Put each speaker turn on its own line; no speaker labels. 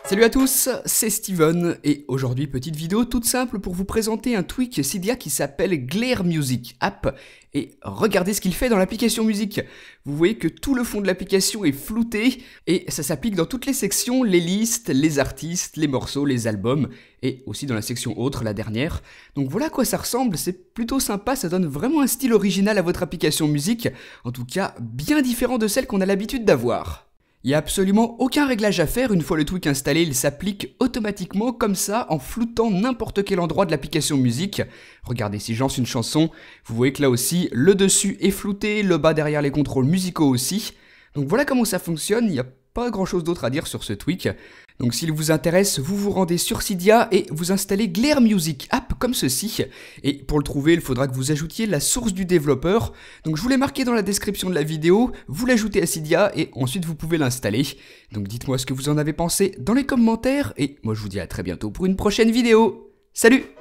Salut à tous, c'est Steven et aujourd'hui petite vidéo toute simple pour vous présenter un tweak Cydia qui s'appelle Glare Music App et regardez ce qu'il fait dans l'application musique. Vous voyez que tout le fond de l'application est flouté et ça s'applique dans toutes les sections, les listes, les artistes, les morceaux, les albums et aussi dans la section autre, la dernière. Donc voilà à quoi ça ressemble, c'est plutôt sympa, ça donne vraiment un style original à votre application musique, en tout cas bien différent de celle qu'on a l'habitude d'avoir. Il n'y a absolument aucun réglage à faire, une fois le tweak installé, il s'applique automatiquement comme ça en floutant n'importe quel endroit de l'application musique. Regardez, si je lance une chanson, vous voyez que là aussi, le dessus est flouté, le bas derrière les contrôles musicaux aussi. Donc voilà comment ça fonctionne, il n'y a pas grand chose d'autre à dire sur ce tweak. Donc s'il vous intéresse, vous vous rendez sur Cydia et vous installez Glare Music App comme ceci. Et pour le trouver, il faudra que vous ajoutiez la source du développeur. Donc je vous l'ai marqué dans la description de la vidéo, vous l'ajoutez à Cydia et ensuite vous pouvez l'installer. Donc dites-moi ce que vous en avez pensé dans les commentaires et moi je vous dis à très bientôt pour une prochaine vidéo. Salut!